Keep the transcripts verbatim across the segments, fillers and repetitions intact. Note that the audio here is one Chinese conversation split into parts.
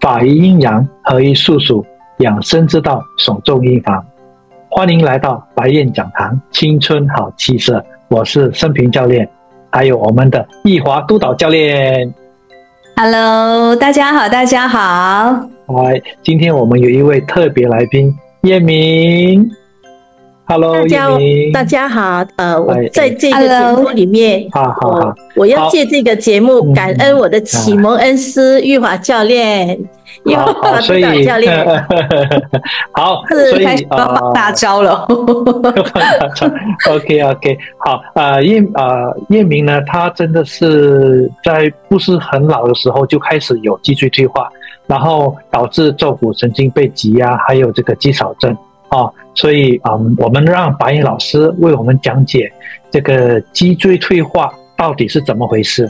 法于阴阳，合于术数，养生之道，首重预防。欢迎来到白燕讲堂，青春好气色。我是生平教练，还有我们的易华督导教练。 Hello， 大家好，大家好。 嗨，今天我们有一位特别来宾，叶明。Hello， 叶明。 大家好，呃，我在这个节目里面， 好好好， 我要借这个节目感恩我的启蒙恩师玉华教练。玉华督导教练， 好， 是开始放大招了。 OK OK， 好，呃，叶呃叶明呢，他真的是在不是很老的时候就开始有脊椎退化，然后导致坐骨神经被挤压，还有这个肌少症啊，所以嗯，我们让白燕老师为我们讲解这个脊椎退化到底是怎么回事。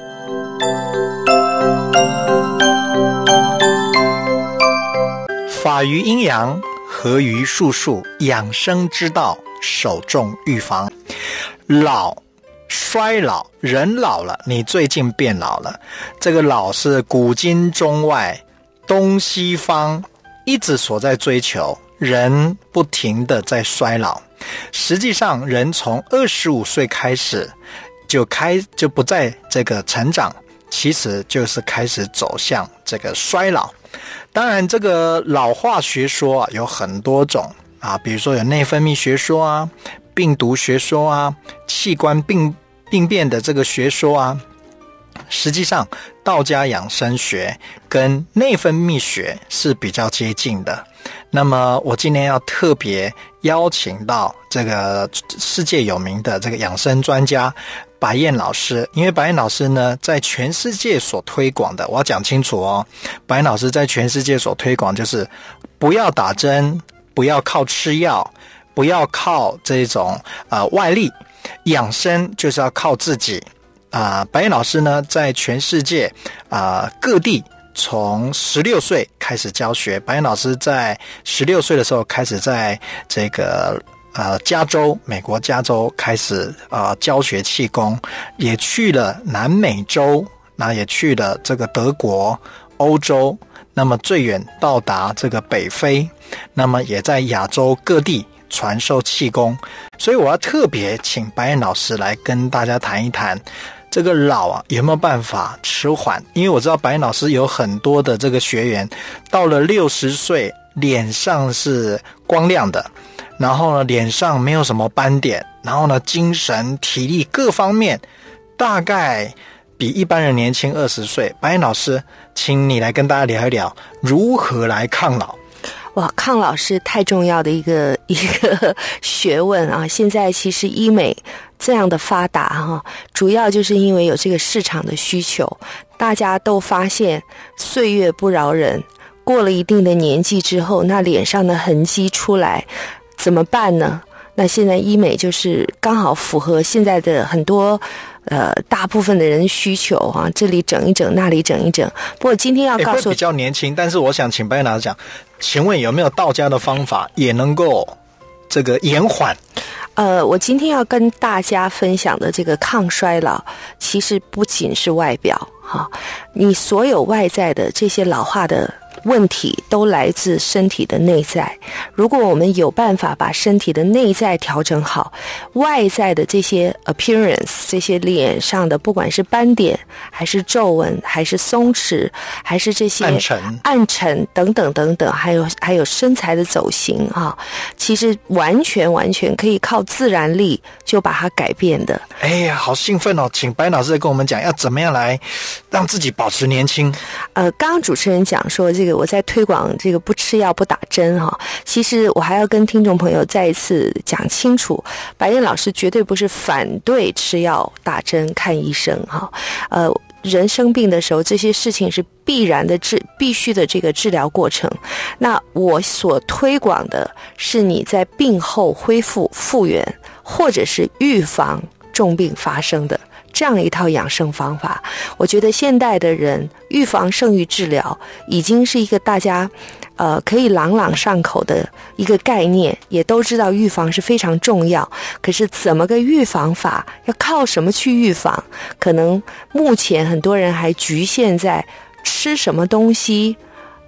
法于阴阳，合于术数，养生之道，首重预防。老，衰老，人老了，你最近变老了。这个老是古今中外东西方一直所在追求，人不停的在衰老。实际上人从二十五岁开始就开就不再这个成长，其实就是开始走向这个衰老。当然这个老化学说啊有很多种啊，比如说有内分泌学说啊，病毒学说啊，器官病病变的这个学说啊。实际上道家养生学跟内分泌学是比较接近的。那么我今天要特别邀请到这个世界有名的这个养生专家白燕老师，因为白燕老师呢在全世界所推广的，我要讲清楚哦，白燕老师在全世界所推广就是不要打针，不要靠吃药，不要靠这种呃外力，养生就是要靠自己啊、呃。白燕老师呢在全世界啊、呃、各地从十六岁开始教学，白燕老师在十六岁的时候开始在这个呃，加州，美国加州开始呃教学气功，也去了南美洲，那也去了这个德国、欧洲，那么最远到达这个北非，那么也在亚洲各地传授气功。所以我要特别请白燕老师来跟大家谈一谈这个老啊有没有办法迟缓，因为我知道白燕老师有很多的这个学员到了六十岁脸上是光亮的，然后呢脸上没有什么斑点，然后呢精神体力各方面大概比一般人年轻二十岁。白燕老师请你来跟大家聊一聊如何来抗老。 哇，抗老是太重要的一个一个学问啊！现在其实医美这样的发达哈，主要就是因为有这个市场的需求，大家都发现岁月不饶人，过了一定的年纪之后，那脸上的痕迹出来怎么办呢？那现在医美就是刚好符合现在的很多呃大部分的人需求啊，这里整一整，那里整一整。不过今天要告诉会比较年轻，但是我想请白燕老师讲，请问有没有道家的方法也能够这个延缓？ 呃，我今天要跟大家分享的这个抗衰老，其实不仅是外表哈，你所有外在的这些老化的问题都来自身体的内在。如果我们有办法把身体的内在调整好，外在的这些 appearance， 这些脸上的不管是斑点还是皱纹还是松弛还是这些暗沉暗沉等等等等，还有还有身材的走形啊，其实完全完全可以靠自然力就把它改变的。 哎呀，好兴奋哦！请白老师跟我们讲要怎么样来让自己保持年轻。 呃，刚刚主持人讲说这个我在推广这个不吃药不打针哈，其实我还要跟听众朋友再一次讲清楚，白燕老师绝对不是反对吃药打针看医生哈，呃。人生病的时候，这些事情是必然的治必须的这个治疗过程。那我所推广的是你在病后恢复复原，或者是预防重病发生的这样一套养生方法。我觉得现代的人预防胜于治疗已经是一个大家呃可以朗朗上口的一个概念，也都知道预防是非常重要。可是怎么个预防法，要靠什么去预防，可能目前很多人还局限在吃什么东西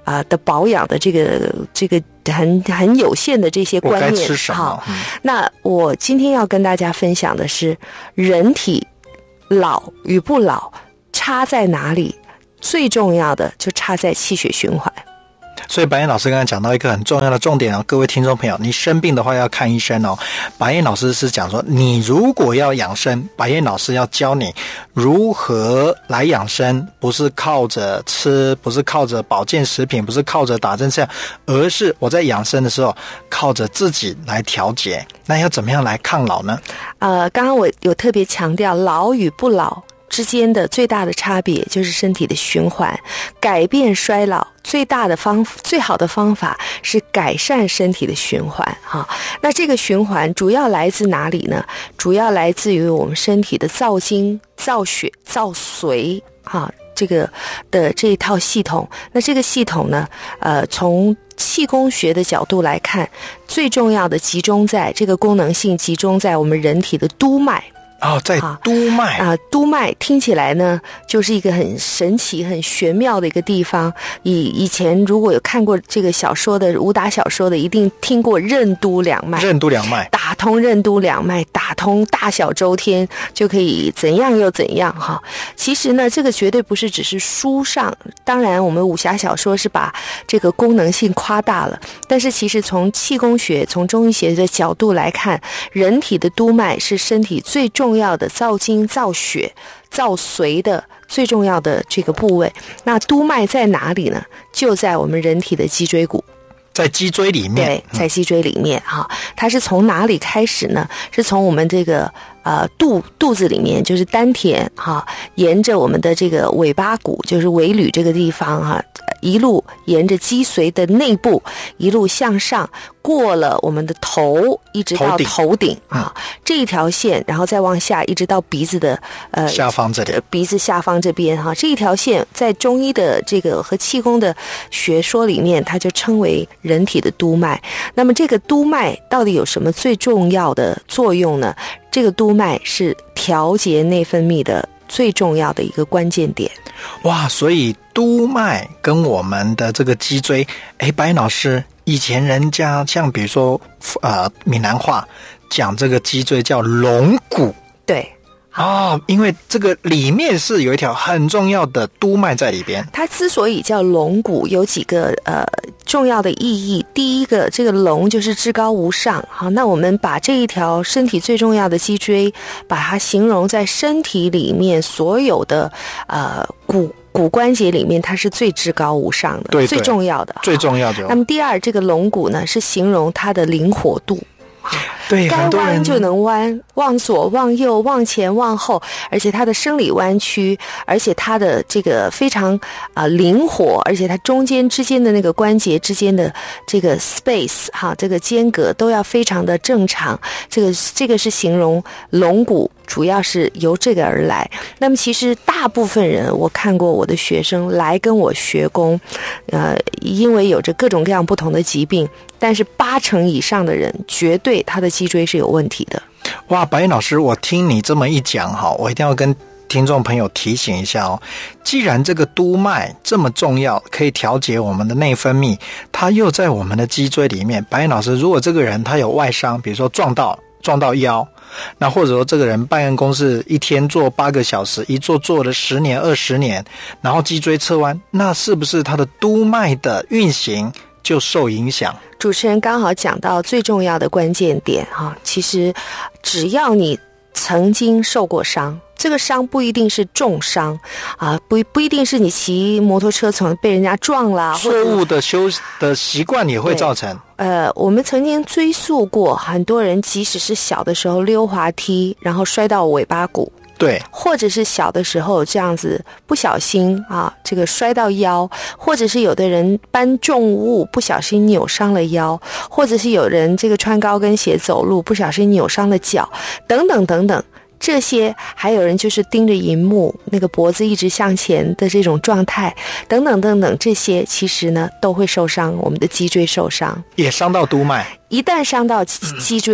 啊、呃、的保养的这个这个很很有限的这些观念。 我该吃什么？嗯、 那我今天要跟大家分享的是，人体老与不老差在哪里？最重要的就差在气血循环。 所以白燕老师刚才讲到一个很重要的重点哦，各位听众朋友，你生病的话要看医生哦。白燕老师是讲说，你如果要养生，白燕老师要教你如何来养生，不是靠着吃，不是靠着保健食品，不是靠着打针这样，而是我在养生的时候靠着自己来调节。那要怎么样来抗老呢？ 呃，刚刚我有特别强调，老与不老之间的最大的差别就是身体的循环。改变衰老最大的方最好的方法是改善身体的循环哈。那这个循环主要来自哪里呢？主要来自于我们身体的造精、造血、造髓哈，这个的这一套系统。那这个系统呢，呃，从气功学的角度来看，最重要的集中在这个功能性集中在我们人体的督脉。 哦，在督脉啊，督脉听起来呢，就是一个很神奇、很玄妙的一个地方。以以前如果有看过这个小说的武打小说的，一定听过任督两脉。 任督两脉， 打通任督两脉，打通大小周天，就可以怎样又怎样哈。其实呢，这个绝对不是只是书上，当然我们武侠小说是把这个功能性夸大了，但是其实从气功学、从中医学的角度来看，人体的督脉是身体最重要的造精、造血、造髓的最重要的这个部位。那督脉在哪里呢？就在我们人体的脊椎骨。 在脊椎里面。 对，在脊椎里面哈。它是从哪里开始呢？是从我们这个呃肚肚子里面，就是丹田哈，沿着我们的这个尾巴骨，就是尾闾这个地方哈，一路沿着脊髓的内部一路向上，过了我们的头，一直到头顶啊、嗯，这一条线，然后再往下，一直到鼻子的呃下方这里， 鼻子下方这边哈，这一条线在中医的这个和气功的学说里面，它就称为人体的督脉。那么这个督脉到底有什么最重要的作用呢？这个督脉是调节内分泌的最重要的一个关键点。 哇，所以督脉跟我们的这个脊椎，哎，白老师，以前人家像比如说呃闽南话讲这个脊椎叫龙骨。 对。 哦，因为这个里面是有一条很重要的督脉在里边。 它之所以叫龙骨，有几个呃重要的意义。第一个，这个龙就是至高无上。好，那我们把这一条身体最重要的脊椎，把它形容在身体里面所有的呃骨骨关节里面，它是最至高无上的， 对对， 最重要的， 最重要的。 那么第二，这个龙骨呢，是形容它的灵活度。 对， 该弯就能弯，往左往右往前往后，而且它的生理弯曲，而且它的这个非常啊、呃、灵活，而且它中间之间的那个关节之间的这个 space 哈，这个间隔都要非常的正常。这个这个是形容龙骨，主要是由这个而来。那么其实大部分人，我看过我的学生来跟我学功，呃，因为有着各种各样不同的疾病，但是八成以上的人绝对他的脊椎是有问题的。 哇，白燕老师，我听你这么一讲哈，我一定要跟听众朋友提醒一下哦。既然这个督脉这么重要，可以调节我们的内分泌，它又在我们的脊椎里面。白燕老师，如果这个人他有外伤，比如说撞到撞到腰，那或者说这个人办公室一天坐八个小时，一坐坐了十年二十年，然后脊椎侧弯，那是不是他的督脉的运行就受影响？ 主持人刚好讲到最重要的关键点哈，其实只要你曾经受过伤，这个伤不一定是重伤啊，不不一定是你骑摩托车从被人家撞了， 错误的修的习惯也会造成。 呃，我们曾经追溯过很多人，即使是小的时候溜滑梯，然后摔到尾巴骨。 对， 或者是小的时候这样子不小心啊，这个摔到腰，或者是有的人搬重物不小心扭伤了腰，或者是有人这个穿高跟鞋走路不小心扭伤了脚，等等等等。这些还有人就是盯着荧幕，那个脖子一直向前的这种状态，等等等等，这些其实呢都会受伤，我们的脊椎受伤， 也伤到督脉。 一旦伤到脊椎，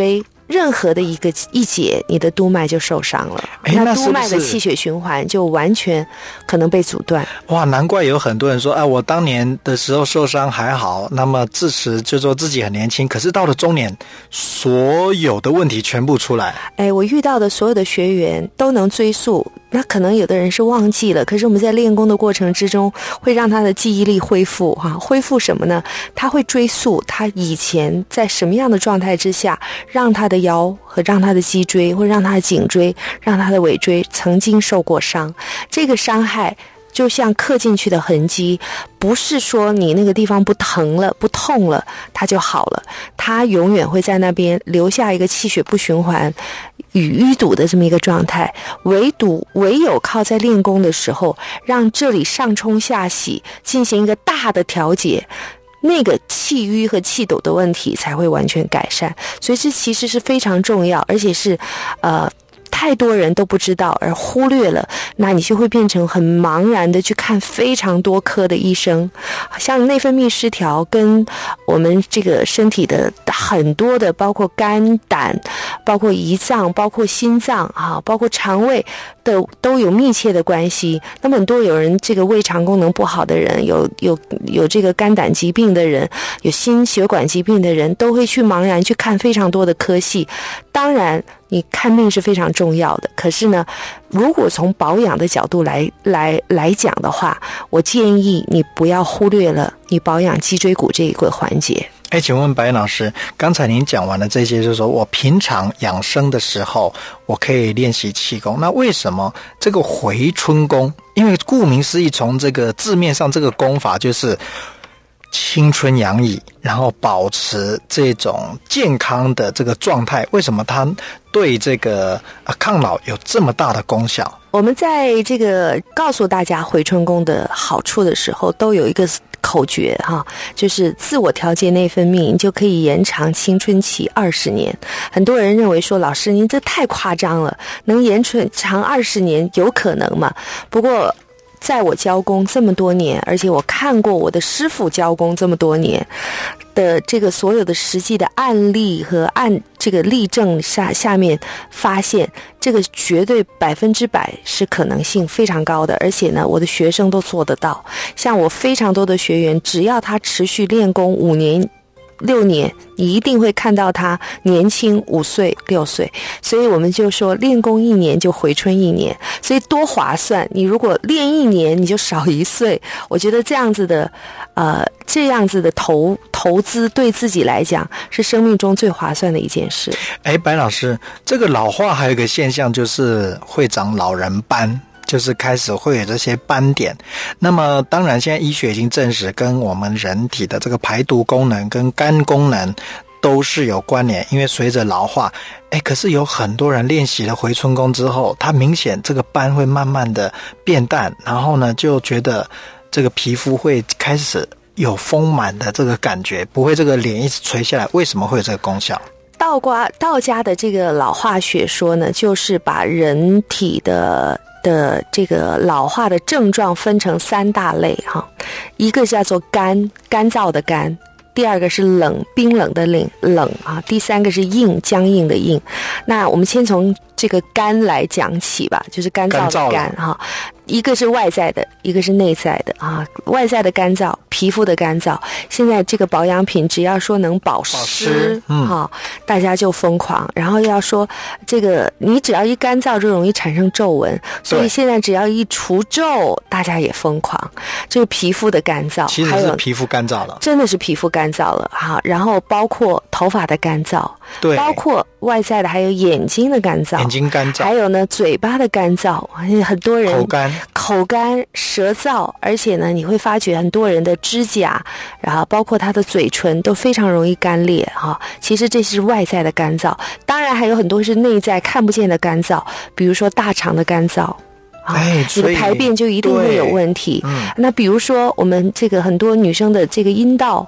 任何的一个一节，你的督脉就受伤了，那督脉的气血循环就完全可能被阻断。 哇，难怪有很多人说，哎，我当年的时候受伤还好，那么自持就说自己很年轻，可是到了中年，所有的问题全部出来。 哎，我遇到的所有的学员都能追溯，那可能有的人是忘记了，可是我们在练功的过程之中，会让他的记忆力恢复哈、啊，恢复什么呢？他会追溯他以前在什么样的状态之下，让他的腰和让他的脊椎，或让他的颈椎，让他的尾椎曾经受过伤。这个伤害就像刻进去的痕迹，不是说你那个地方不疼了不痛了它就好了，它永远会在那边留下一个气血不循环与淤堵的这么一个状态。唯独唯有靠在练功的时候，让这里上冲下洗，进行一个大的调节，那个气瘀和气堵的问题才会完全改善。所以这其实是非常重要，而且是呃太多人都不知道而忽略了，那你就会变成很茫然的去看非常多科的医生。像内分泌失调跟我们这个身体的很多的包括肝胆，包括胰脏，包括心脏啊，包括肠胃的都有密切的关系。那么很多有人这个胃肠功能不好的人，有有有这个肝胆疾病的人，有心血管疾病的人，都会去茫然去看非常多的科系。当然你看病是非常重要的，可是呢，如果从保养的角度来来来讲的话，我建议你不要忽略了你保养脊椎骨这一个环节。 哎，请问白老师，刚才您讲完了这些，就是说我平常养生的时候，我可以练习气功。那为什么这个回春功？因为顾名思义，从这个字面上，这个功法就是青春洋溢，然后保持这种健康的这个状态，为什么它对这个、呃、抗老有这么大的功效？ 我们在这个告诉大家回春功的好处的时候，都有一个口诀哈，就是自我调节内分泌，你就可以延长青春期二十年。很多人认为说，老师您这太夸张了，能延长二十年有可能吗？不过在我教功这么多年，而且我看过我的师父教功这么多年的这个所有的实际的案例和案这个例证下下面发现，这个绝对百分之百是可能性非常高的，而且呢，我的学生都做得到。像我非常多的学员，只要他持续练功五年。六年，你一定会看到他年轻五岁、六岁，所以我们就说练功一年就回春一年，所以多划算。你如果练一年，你就少一岁，我觉得这样子的，呃，这样子的投投资对自己来讲是生命中最划算的一件事。 哎，白老师，这个老化还有一个现象就是会长老人斑。就是开始会有这些斑点，那么当然现在医学已经证实跟我们人体的这个排毒功能跟肝功能都是有关联，因为随着老化，哎，可是有很多人练习了回春功之后，他明显这个斑会慢慢的变淡，然后呢就觉得这个皮肤会开始有丰满的这个感觉，不会这个脸一直垂下来，为什么会有这个功效？ 道家道家的这个老化学说呢，就是把人体的的这个老化的症状分成三大类哈，一个叫做干，干燥的干；第二个是冷，冰冷的冷冷啊；第三个是硬，僵硬的硬。那我们先从这个干来讲起吧，就是干燥的干哈。一个是外在的，一个是内在的啊。外在的干燥，皮肤的干燥，现在这个保养品只要说能保湿，保湿嗯、哈，大家就疯狂。然后要说这个，你只要一干燥就容易产生皱纹，所以现在只要一除皱，大家也疯狂。这个皮肤的干燥， 其实是皮肤干燥了， 真的是皮肤干燥了哈。然后包括头发的干燥， 对， 包括外在的还有眼睛的干燥， 眼睛干燥， 还有呢嘴巴的干燥，很多人口干。 口干舌燥，而且呢你会发觉很多人的指甲，然后包括他的嘴唇都非常容易干裂哈。其实这是外在的干燥，当然还有很多是内在看不见的干燥，比如说大肠的干燥。 哎， 你的排便就一定会有问题。嗯、那比如说我们这个很多女生的这个阴道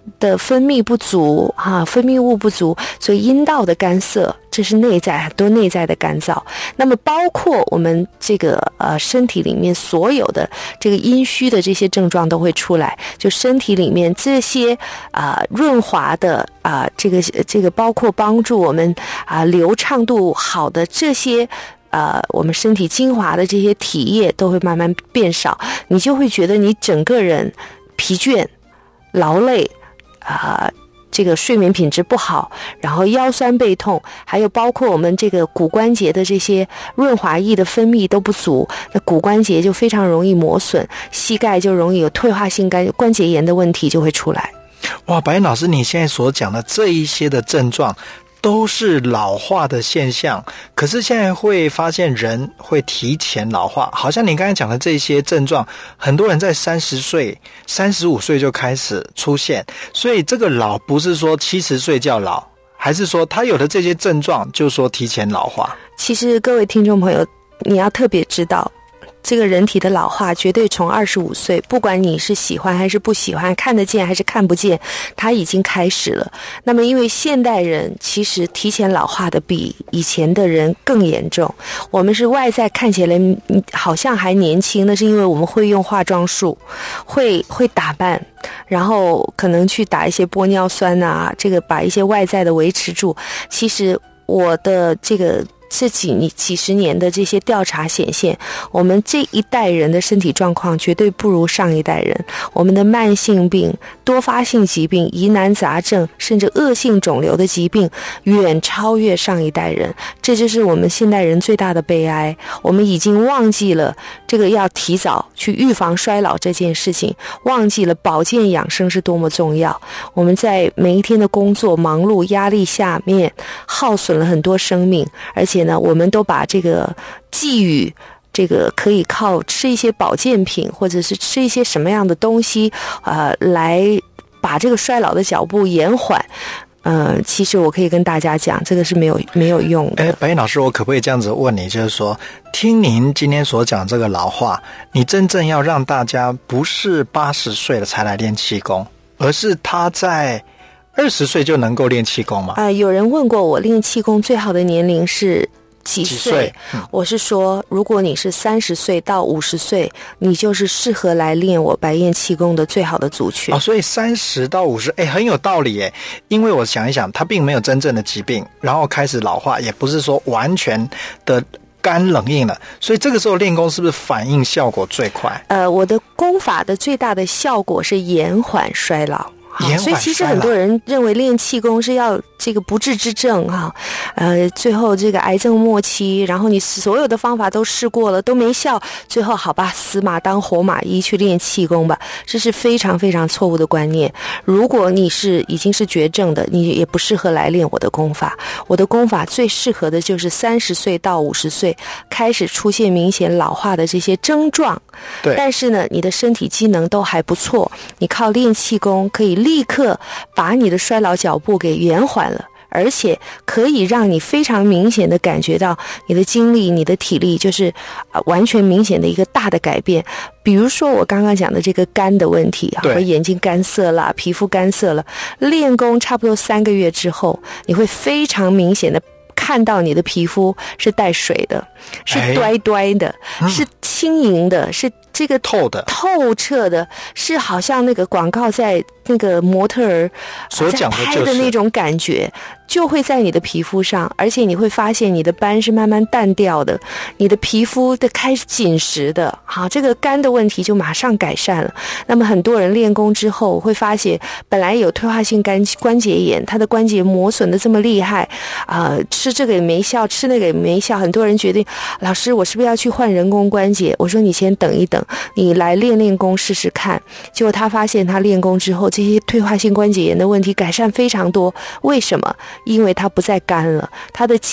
的分泌不足啊，分泌物不足，所以阴道的干涩，这是内在很多内在的干燥。那么包括我们这个呃身体里面所有的这个阴虚的这些症状都会出来，就身体里面这些啊、呃、润滑的啊、呃、这个这个包括帮助我们啊、呃、流畅度好的这些。呃，我们身体精华的这些体液都会慢慢变少，你就会觉得你整个人疲倦、劳累，啊、呃，这个睡眠品质不好，然后腰酸背痛，还有包括我们这个骨关节的这些润滑液的分泌都不足，那骨关节就非常容易磨损，膝盖就容易有退化性关关节炎的问题就会出来。 哇，白燕老师，你现在所讲的这一些的症状都是老化的现象，可是现在会发现人会提前老化，好像你刚才讲的这些症状，很多人在三十岁、三十五岁就开始出现，所以这个老不是说七十岁叫老，还是说他有的这些症状就说提前老化？ 其实各位听众朋友，你要特别知道。这个人体的老化绝对从二十五岁，不管你是喜欢还是不喜欢，看得见还是看不见，它已经开始了。那么因为现代人其实提前老化的比以前的人更严重，我们是外在看起来好像还年轻，那是因为我们会用化妆术，会会打扮，然后可能去打一些玻尿酸啊，这个把一些外在的维持住。其实我的这个这几几十年的这些调查显现，我们这一代人的身体状况绝对不如上一代人，我们的慢性病、多发性疾病、疑难杂症，甚至恶性肿瘤的疾病远超越上一代人，这就是我们现代人最大的悲哀。我们已经忘记了这个要提早去预防衰老这件事情，忘记了保健养生是多么重要。我们在每一天的工作忙碌压力下面耗损了很多生命，而且呢，我们都把这个寄予这个可以靠吃一些保健品，或者是吃一些什么样的东西，呃，来把这个衰老的脚步延缓。呃，其实我可以跟大家讲，这个是没有没有用的。 哎，白燕老师，我可不可以这样子问你，就是说，听您今天所讲这个老化，你真正要让大家不是八十岁了才来练气功，而是他在二十岁就能够练气功吗？ 啊、呃，有人问过我，练气功最好的年龄是几岁？ 几岁嗯、 我是说，如果你是三十岁到五十岁，你就是适合来练我白燕气功的最好的族群。 哦，所以三十到五十，哎，很有道理耶。因为我想一想，他并没有真正的疾病，然后开始老化，也不是说完全的干冷硬了，所以这个时候练功是不是反应效果最快？ 呃，我的功法的最大的效果是延缓衰老。好，所以其实很多人认为练气功是要这个不治之症哈，呃，最后这个癌症末期，然后你所有的方法都试过了都没效，最后好吧，死马当活马医去练气功吧，这是非常非常错误的观念。如果你是已经是绝症的，你也不适合来练我的功法。我的功法最适合的就是三十岁到五十岁开始出现明显老化的这些症状， 对， 但是呢，你的身体机能都还不错，你靠练气功可以立刻把你的衰老脚步给延缓了，而且可以让你非常明显的感觉到你的精力、你的体力就是呃完全明显的一个大的改变。比如说我刚刚讲的这个肝的问题啊，和眼睛干涩啦、皮肤干涩了，练功差不多三个月之后，你会非常明显的看到你的皮肤是带水的，是端端的、哎、是轻盈的，是这个透的、 透彻的，是好像那个广告在那个模特儿所讲的、就是、 在拍的那种感觉，就会在你的皮肤上，而且你会发现你的斑是慢慢淡掉的，你的皮肤的开始紧实的，好，这个肝的问题就马上改善了。那么很多人练功之后会发现，本来有退化性肝关节炎，他的关节磨损的这么厉害啊、呃，吃这个也没效，吃那个也没效，很多人决定，老师我是不是要去换人工关节？我说你先等一等，你来练练功试试看。结果他发现他练功之后，这些退化性关节炎的问题改善非常多。为什么？因为他不再干了，他的肌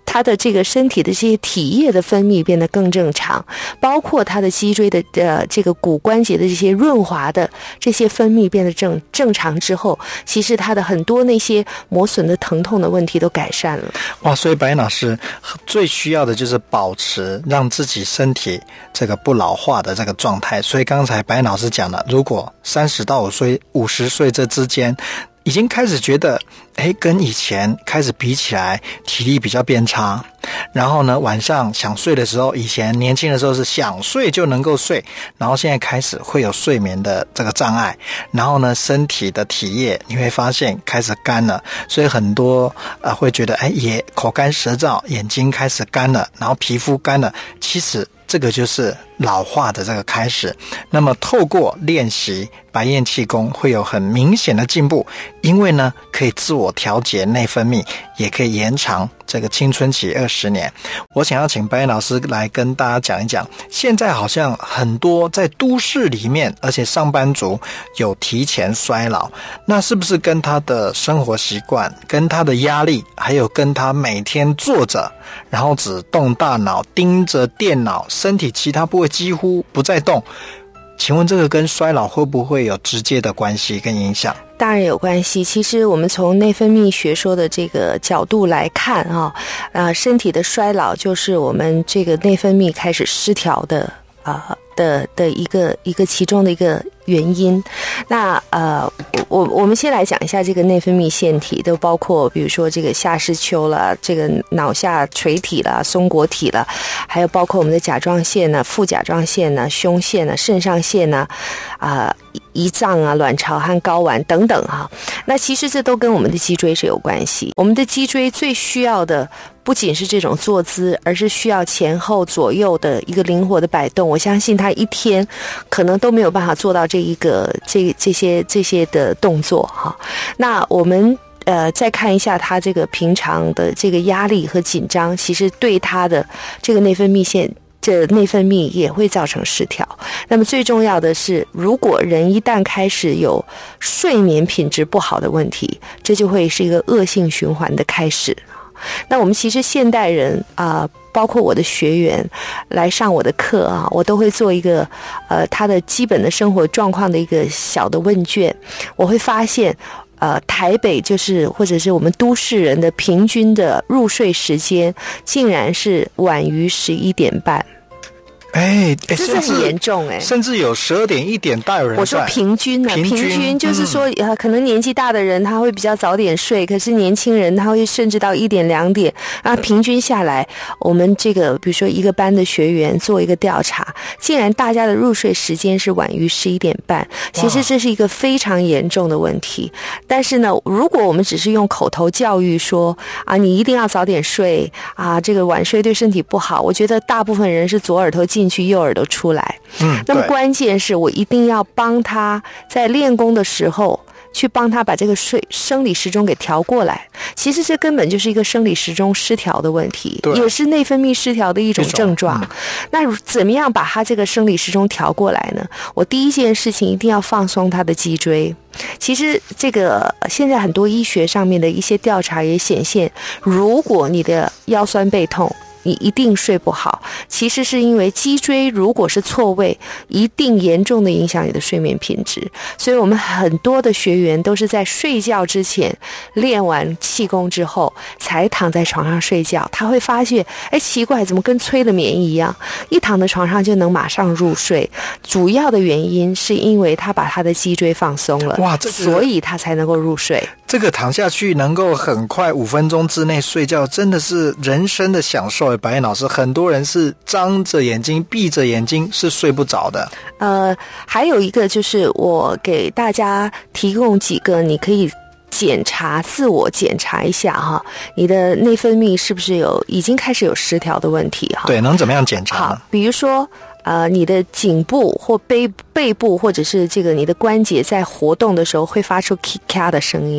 他的这个身体的这些体液的分泌变得更正常，包括他的脊椎的呃这个骨关节的这些润滑的这些分泌变得正正常之后，其实他的很多那些磨损的疼痛的问题都改善了。 哇，所以白老师最需要的就是保持让自己身体这个不老化的这个状态。所以刚才白老师讲了，如果三十到五岁五十岁这之间已经开始觉得诶跟以前开始比起来体力比较变差，然后呢晚上想睡的时候，以前年轻的时候是想睡就能够睡，然后现在开始会有睡眠的这个障碍，然后呢身体的体液你会发现开始干了，所以很多呃会觉得诶也口干舌燥，眼睛开始干了，然后皮肤干了，其实这个就是老化的这个开始。那么透过练习白燕气功会有很明显的进步，因为呢可以自我调节内分泌，也可以延长这个青春期二十年。我想要请白燕老师来跟大家讲一讲，现在好像很多在都市里面，而且上班族有提前衰老，那是不是跟他的生活习惯，跟他的压力，还有跟他每天坐着然后只动大脑盯着电脑，身体其他部位几乎不再动，请问这个跟衰老会不会有直接的关系跟影响？ 当然有关系。其实我们从内分泌学说的这个角度来看啊，呃，身体的衰老就是我们这个内分泌开始失调的啊、呃、的的一个一个其中的一个原因。那呃，我我们先来讲一下这个内分泌腺体，都包括比如说这个下视丘了，这个脑下垂体了，松果体了，还有包括我们的甲状腺呢、副甲状腺呢、胸腺呢、肾上腺呢，啊、呃、胰脏啊、卵巢和睾丸等等哈。那其实这都跟我们的脊椎是有关系。我们的脊椎最需要的不仅是这种坐姿，而是需要前后左右的一个灵活的摆动。我相信他一天可能都没有办法做到这一个这这些这些的动作哈。那我们呃再看一下他这个平常的这个压力和紧张，其实对他的这个内分泌腺这内分泌也会造成失调。那么最重要的是，如果人一旦开始有睡眠品质不好的问题，这就会是一个恶性循环的开始。那我们其实现代人啊、呃，包括我的学员来上我的课啊，我都会做一个呃他的基本的生活状况的一个小的问卷。我会发现呃台北就是或者是我们都市人的平均的入睡时间竟然是晚于十一点半。 哎， 这是很严重哎， 甚至有十二点一点大有人在。 我说平均呢、啊，平均, 平均就是说、嗯，可能年纪大的人他会比较早点睡，可是年轻人他会甚至到一点两点啊。平均下来，我们这个比如说一个班的学员做一个调查，竟然大家的入睡时间是晚于十一点半。其实这是一个非常严重的问题。但是呢，如果我们只是用口头教育说啊，你一定要早点睡啊，这个晚睡对身体不好，我觉得大部分人是左耳朵进去右耳朵出来。 嗯， 那么关键是我一定要帮他在练功的时候去帮他把这个睡生理时钟给调过来。其实这根本就是一个生理时钟失调的问题，也是内分泌失调的一种症状、嗯、那怎么样把他这个生理时钟调过来呢？我第一件事情一定要放松他的脊椎。其实这个现在很多医学上面的一些调查也显现，如果你的腰酸背痛，你一定睡不好，其实是因为脊椎如果是错位，一定严重的影响你的睡眠品质。所以我们很多的学员都是在睡觉之前练完气功之后才躺在床上睡觉，他会发现哎，奇怪，怎么跟催了眠一样，一躺在床上就能马上入睡。主要的原因是因为他把他的脊椎放松了， 哇，这个、 所以他才能够入睡。 这个躺下去能够很快五分钟之内睡觉，真的是人生的享受。白燕老师，很多人是张着眼睛闭着眼睛是睡不着的。 呃，还有一个就是我给大家提供几个你可以检查自我检查一下哈，你的内分泌是不是有已经开始有失调的问题哈？ 对，能怎么样检查呢？ 好，比如说呃，你的颈部或背背部或者是这个你的关节在活动的时候会发出咔咔的声音。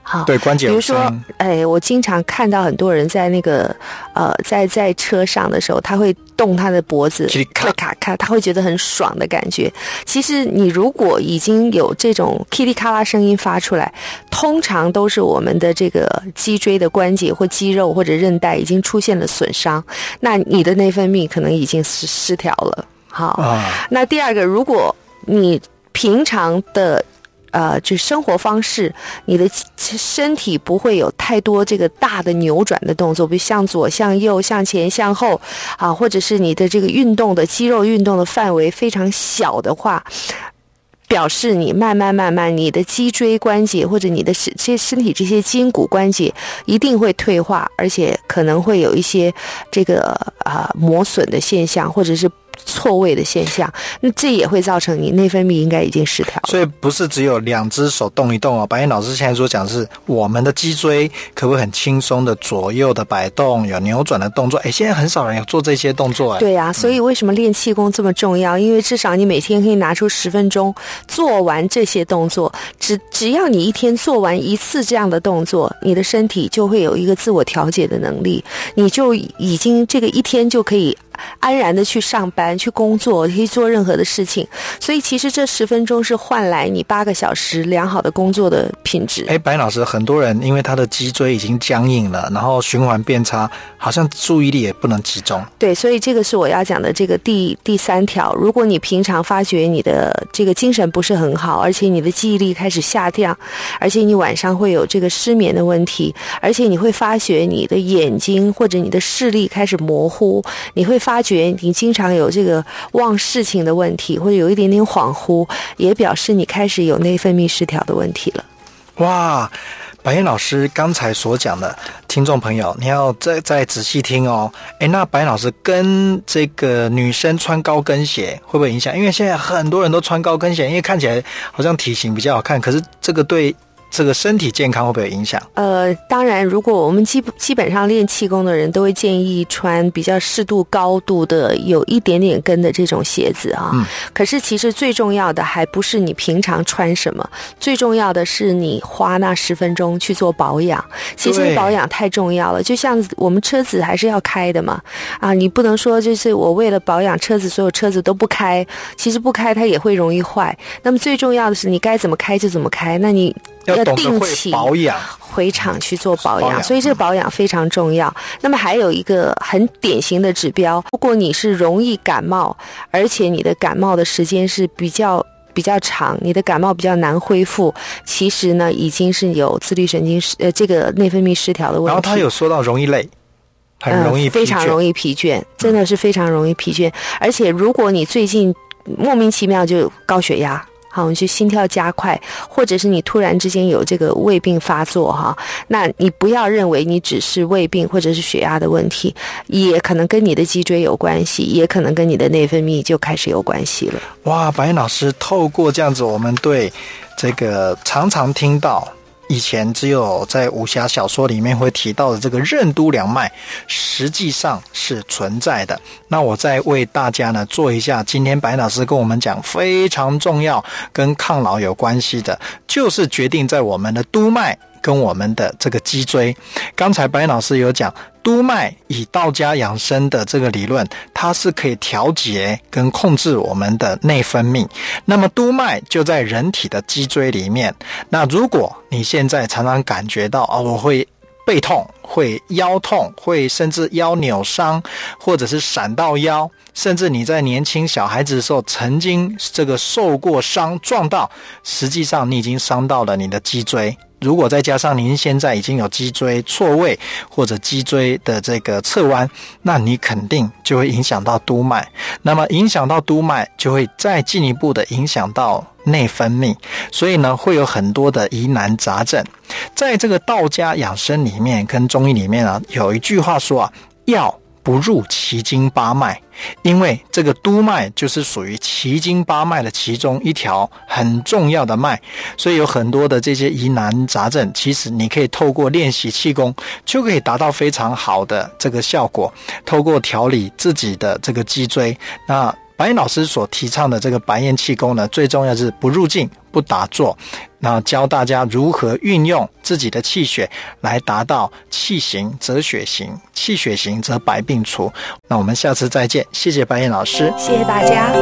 好， 对，关节有声音。 比如说，哎，我经常看到很多人在那个呃，在在车上的时候，他会动他的脖子，咔咔咔，他会觉得很爽的感觉。其实你如果已经有这种噼里咔啦声音发出来，通常都是我们的这个脊椎的关节或肌肉或者韧带已经出现了损伤，那你的内分泌可能已经失失调了。好，啊、那第二个，如果你平常的呃，就生活方式，你的身体不会有太多这个大的扭转的动作，比如向左、向右、向前、向后啊，或者是你的这个运动的肌肉运动的范围非常小的话，表示你慢慢慢慢，你的脊椎关节或者你的身这身体这些筋骨关节一定会退化，而且可能会有一些这个啊、呃、磨损的现象，或者是错位的现象，那这也会造成你内分泌应该已经失调了。 所以不是只有两只手动一动哦，白燕老师现在所讲的是我们的脊椎可不可以很轻松的左右的摆动，有扭转的动作？哎，现在很少人有做这些动作哎。 对啊，所以为什么练气功这么重要？因为至少你每天可以拿出十分钟做完这些动作，只只要你一天做完一次这样的动作，你的身体就会有一个自我调节的能力，你就已经这个一天就可以安然的去上班、去工作，可以做任何的事情。所以其实这十分钟是换来你八个小时良好的工作的品质。 哎，白老师，很多人因为他的脊椎已经僵硬了，然后循环变差，好像注意力也不能集中。 对，所以这个是我要讲的这个第第三条。如果你平常发觉你的这个精神不是很好，而且你的记忆力开始下降，而且你晚上会有这个失眠的问题，而且你会发觉你的眼睛或者你的视力开始模糊，你会发觉你经常有这个忘事情的问题，或者有一点点恍惚，也表示你开始有内分泌失调的问题了。 哇，白燕老师刚才所讲的，听众朋友你要再再仔细听哦。诶，那白燕老师跟这个女生穿高跟鞋会不会影响？因为现在很多人都穿高跟鞋，因为看起来好像体型比较好看，可是这个对这个身体健康会不会有影响？ 呃，当然，如果我们基基本上练气功的人都会建议穿比较适度高度的、有一点点跟的这种鞋子啊。嗯。可是其实最重要的还不是你平常穿什么，最重要的是你花那十分钟去做保养。其实保养太重要了，就像我们车子还是要开的嘛。啊，你不能说就是我为了保养车子，所有车子都不开，其实不开它也会容易坏。那么最重要的是你该怎么开就怎么开，那你要定期保养， 回厂去做保养，所以这个保养非常重要。那么还有一个很典型的指标，如果你是容易感冒，而且你的感冒的时间是比较比较长，你的感冒比较难恢复，其实呢已经是有自律神经失呃这个内分泌失调的问题。 然后他有说到容易累，很容易疲倦、呃、 非常容易疲倦，真的是非常容易疲倦。嗯、而且如果你最近莫名其妙就高血压。好，你就心跳加快，或者是你突然之间有这个胃病发作哈，那你不要认为你只是胃病或者是血压的问题，也可能跟你的脊椎有关系，也可能跟你的内分泌就开始有关系了。 哇，白燕老师，透过这样子，我们对这个常常听到以前只有在武侠小说里面会提到的这个任督两脉，实际上是存在的。那我再为大家呢做一下，今天白老师跟我们讲非常重要跟抗老有关系的，就是决定在我们的督脉跟我们的这个脊椎。刚才白老师有讲，督脉以道家养生的这个理论，它是可以调节跟控制我们的内分泌。那么督脉就在人体的脊椎里面。那如果你现在常常感觉到哦，我会背痛，会腰痛，会甚至腰扭伤，或者是闪到腰，甚至你在年轻小孩子的时候曾经这个受过伤撞到，实际上你已经伤到了你的脊椎。如果再加上您现在已经有脊椎错位或者脊椎的这个侧弯，那你肯定就会影响到督脉，那么影响到督脉就会再进一步的影响到内分泌，所以呢会有很多的疑难杂症。在这个道家养生里面跟中医里面啊，有一句话说啊，药不入奇经八脉，因为这个督脉就是属于奇经八脉的其中一条很重要的脉，所以有很多的这些疑难杂症，其实你可以透过练习气功就可以达到非常好的这个效果，透过调理自己的这个脊椎。那白燕老师所提倡的这个白燕气功呢，最重要是不入静不打坐， 那教大家如何运用自己的气血来达到气行则血行，气血行则百病除。那我们下次再见，谢谢白燕老师， 谢谢大家。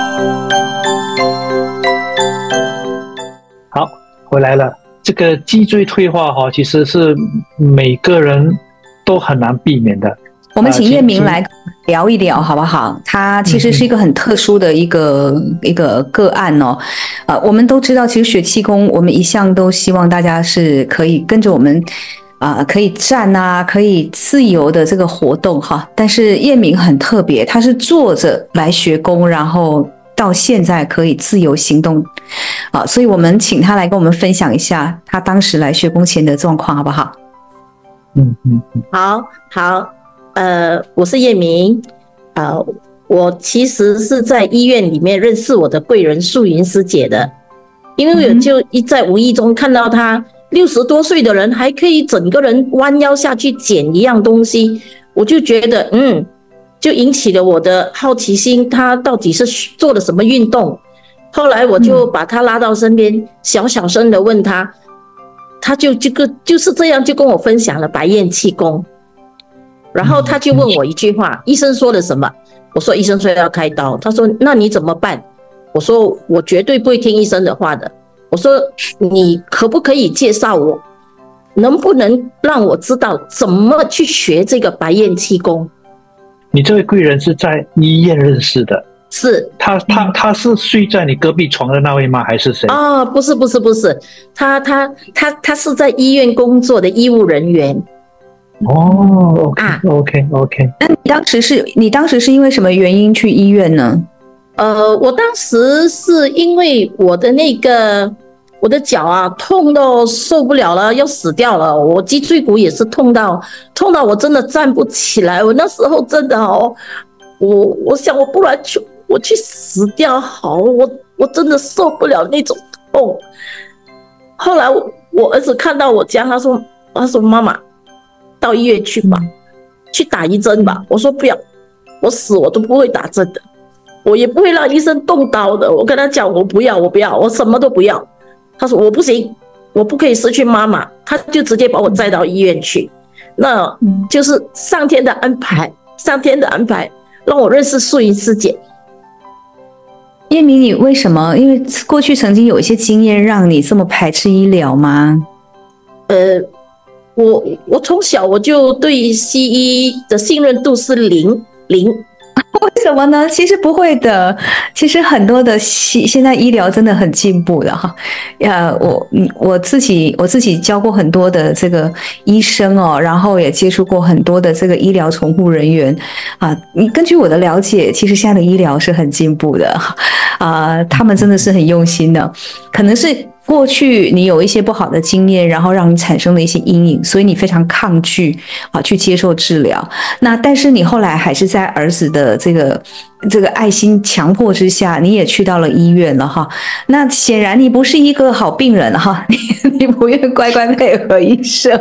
好，回来了。这个脊椎退化哈，其实是每个人都很难避免的。 我们请叶明来聊一聊好不好？他其实是一个很特殊的一个、嗯、一个个案哦。呃，我们都知道，其实学气功，我们一向都希望大家是可以跟着我们啊、呃，可以站啊，可以自由的这个活动哈。但是叶明很特别，他是坐着来学功，然后到现在可以自由行动啊，所以我们请他来跟我们分享一下他当时来学功前的状况，好不好？ 嗯嗯嗯， 好好。呃，我是叶明，呃，我其实是在医院里面认识我的贵人素云师姐的，因为我就一在无意中看到她六十多岁的人还可以整个人弯腰下去捡一样东西，我就觉得嗯，就引起了我的好奇心，她到底是做了什么运动？后来我就把她拉到身边，小小声的问她，她就这个就是这样就跟我分享了白燕气功。然后他就问我一句话，医生说了什么？我说医生说要开刀。他说那你怎么办？我说我绝对不会听医生的话的。我说你可不可以介绍我，能不能让我知道怎么去学这个白燕气功？ 你这位贵人是在医院认识的？ 是。 他他他是睡在你隔壁床的那位吗？还是谁？ 啊、哦，不是不是不是，他他他他是在医院工作的医务人员。 哦 ，OK、啊、OK OK。 那你当时是你当时是因为什么原因去医院呢？ 呃，我当时是因为我的那个我的脚啊痛到受不了了，要死掉了。我脊椎骨也是痛到痛到我真的站不起来。我那时候真的哦，我我想我不然去我去死掉好，我我真的受不了那种痛。后来我我儿子看到我家，他说他说妈妈。到医院去吧，去打一针吧。我说不要，我死我都不会打针的，我也不会让医生动刀的。我跟他讲，我不要，我不要，我什么都不要。他说我不行，我不可以失去妈妈。他就直接把我载到医院去，那就是上天的安排，上天的安排让我认识素云师姐。 叶明，你为什么？因为过去曾经有一些经验让你这么排斥医疗吗？ 呃。我我从小我就对西医的信任度是零零， 为什么呢？其实不会的，其实很多的西现在医疗真的很进步的哈。呃，我我自己我自己教过很多的这个医生哦，然后也接触过很多的这个医疗从护人员啊。你根据我的了解，其实现在的医疗是很进步的啊，他们真的是很用心的，可能是。过去你有一些不好的经验，然后让你产生了一些阴影，所以你非常抗拒啊去接受治疗。那但是你后来还是在儿子的这个这个爱心强迫之下，你也去到了医院了哈。那显然你不是一个好病人哈，你你不愿乖乖配合医生，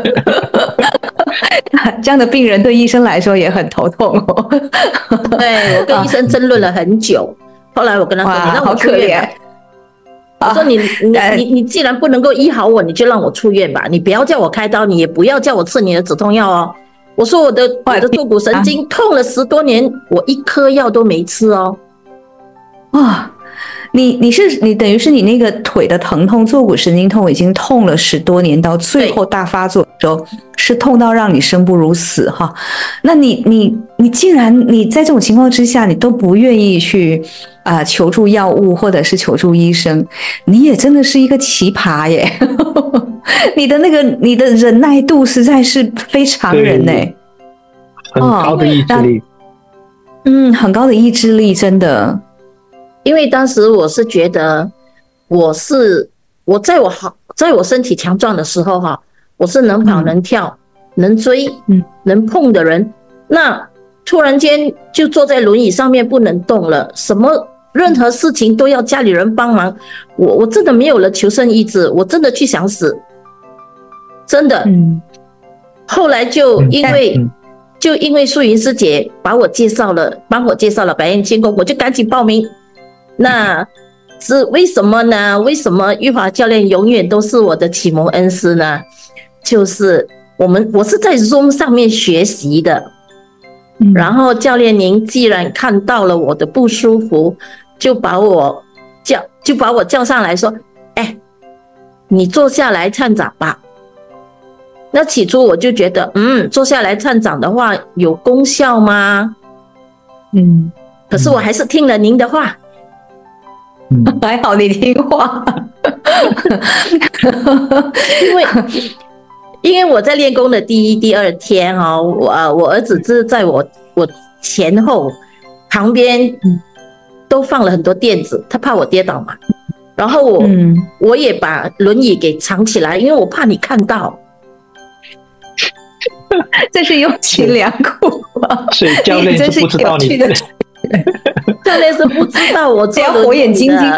这样的病人对医生来说也很头痛哦。 对，我跟医生争论了很久，后来我跟他说：“你让我出院吧。”我说你你你你既然不能够医好我，你就让我出院吧，你不要叫我开刀，你也不要叫我吃你的止痛药哦。我说我的我的坐骨神经痛了十多年，我一颗药都没吃哦。 啊，你你是你等于是你那个腿的疼痛，坐骨神经痛已经痛了十多年，到最后大发作的时候是痛到让你生不如死哈。那你你你既然你在这种情况之下，你都不愿意去。啊、呃，求助药物或者是求助医生，你也真的是一个奇葩耶！你的那个你的忍耐度实在是非常人呢， 很高的意志力、哦。 嗯，很高的意志力，真的。 因为当时我是觉得，我是我在我好，在我身体强壮的时候哈，我是能跑、嗯、能跳、能追、嗯、能碰的人。那突然间就坐在轮椅上面不能动了，什么？任何事情都要家里人帮忙，我我真的没有了求生意志，我真的去想死，真的。嗯、后来就因为、嗯、就因为素云师姐把我介绍了，帮我介绍了白燕气功，我就赶紧报名。那是为什么呢？为什么玉华教练永远都是我的启蒙恩师呢？就是我们我是在 Zoom 上面学习的，嗯、然后教练您既然看到了我的不舒服，就把我叫就把我叫上来说，哎，你坐下来参掌吧。那起初我就觉得，嗯，坐下来参掌的话有功效吗？嗯，可是我还是听了您的话。 嗯，还好你听话。 因为因为我在练功的第一、第二天哈、哦，我我儿子是在我我前后旁边都放了很多垫子，他怕我跌倒嘛。然后我、嗯、我也把轮椅给藏起来，因为我怕你看到。 这是用心良苦啊！ 所以教练是不知道你的， 教练是不知道我只要火眼金睛。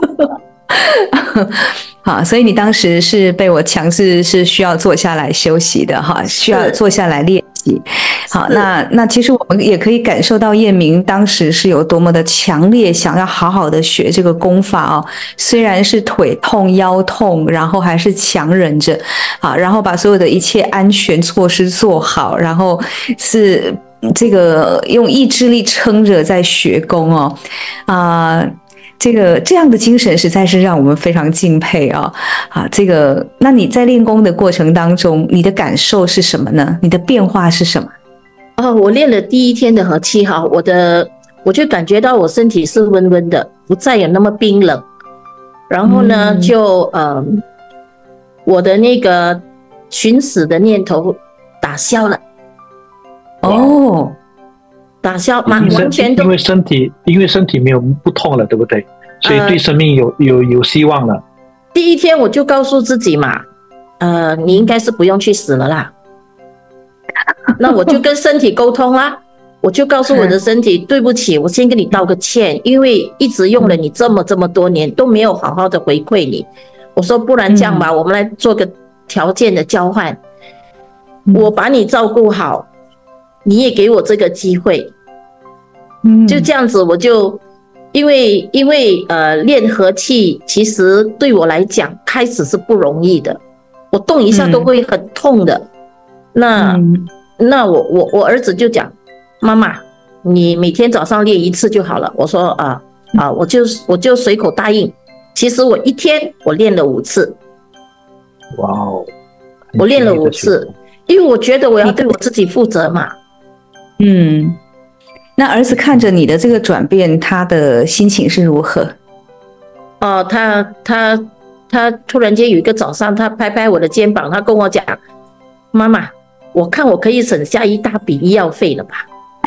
好，所以你当时是被我强制是需要坐下来休息的哈，需要坐下来练习。好，那那其实我们也可以感受到叶明当时是有多么的强烈，想要好好的学这个功法哦。虽然是腿痛、腰痛，然后还是强忍着啊，然后把所有的一切安全措施做好，然后是这个用意志力撑着在学功哦，啊、呃。这个这样的精神实在是让我们非常敬佩啊！啊，这个，那你在练功的过程当中，你的感受是什么呢？你的变化是什么？ 哦，我练了第一天的和气哈，我的我就感觉到我身体是温温的，不再有那么冰冷。然后呢，嗯、就呃，我的那个寻死的念头打消了。 哦。 打消完完全都因为身体因为身体没有不痛了，对不对？所以对生命有、呃、有有希望了。 第一天我就告诉自己嘛，呃，你应该是不用去死了啦。那我就跟身体沟通啦，我就告诉我的身体，对不起，我先跟你道个歉，因为一直用了你这么这么多年都没有好好的回馈你。我说不然这样吧，嗯、我们来做个条件的交换，我把你照顾好。你也给我这个机会，嗯，就这样子，我就因为因为呃练和气，其实对我来讲开始是不容易的，我动一下都会很痛的。嗯、那、嗯、那我我我儿子就讲，妈妈，你每天早上练一次就好了。我说啊啊，我就我就随口答应。其实我一天我练了五次。 哇哦， 我练了五次，因为我觉得我要对我自己负责嘛。 嗯，那儿子看着你的这个转变，他的心情是如何？ 哦，他他他突然间有一个早上，他拍拍我的肩膀，他跟我讲：“妈妈，我看我可以省下一大笔医药费了吧？”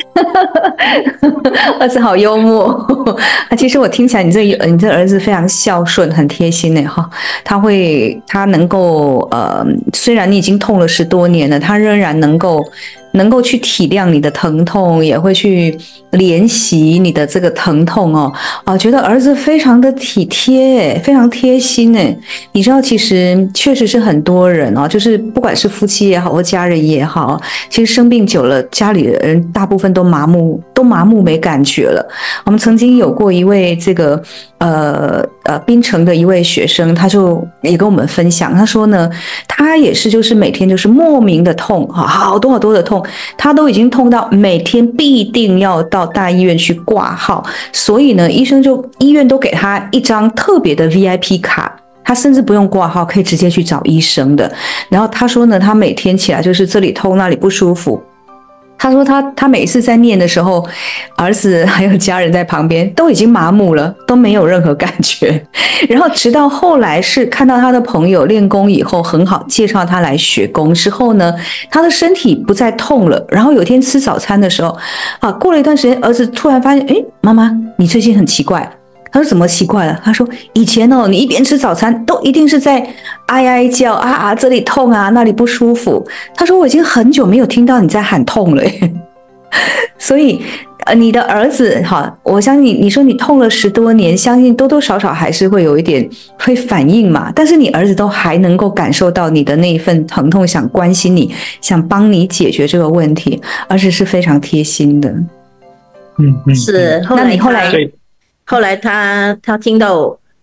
儿子好幽默。其实我听起来，你这你这儿子非常孝顺，很贴心呢哈。他会，他能够呃，虽然你已经痛了十多年了，他仍然能够。能够去体谅你的疼痛，也会去怜惜你的这个疼痛哦，啊，觉得儿子非常的体贴，非常贴心哎。你知道，其实确实是很多人哦，就是不管是夫妻也好，或家人也好，其实生病久了，家里的人大部分都麻木，都麻木没感觉了。我们曾经有过一位这个呃呃槟城的一位学生，他就也跟我们分享，他说呢，他也是就是每天就是莫名的痛啊，好多好多的痛。他都已经痛到每天必定要到大医院去挂号，所以呢，医生就医院都给他一张特别的 V I P 卡，他甚至不用挂号，可以直接去找医生的。然后他说呢，他每天起来就是这里痛那里不舒服。他说他他每次在念的时候，儿子还有家人在旁边都已经麻木了，都没有任何感觉。然后直到后来是看到他的朋友练功以后很好，介绍他来学功之后呢，他的身体不再痛了。然后有一天吃早餐的时候，啊，过了一段时间，儿子突然发现，诶，妈妈，你最近很奇怪。他说怎么奇怪了？他说以前哦，你一边吃早餐都一定是在哀哀叫啊啊，这里痛啊，那里不舒服。他说我已经很久没有听到你在喊痛了耶。所以呃，你的儿子哈，我相信你，你说你痛了十多年，相信多多少少还是会有一点会反应嘛。但是你儿子都还能够感受到你的那一份疼痛，想关心你，想帮你解决这个问题，而且是非常贴心的。 嗯嗯， 是。后来那你后来？ 后来他他听到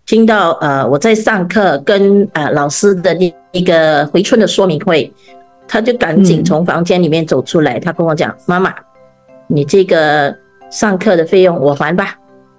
听到呃我在上课跟呃老师的那一个回春的说明会，他就赶紧从房间里面走出来，嗯、他跟我讲：“妈妈，你这个上课的费用我还吧。”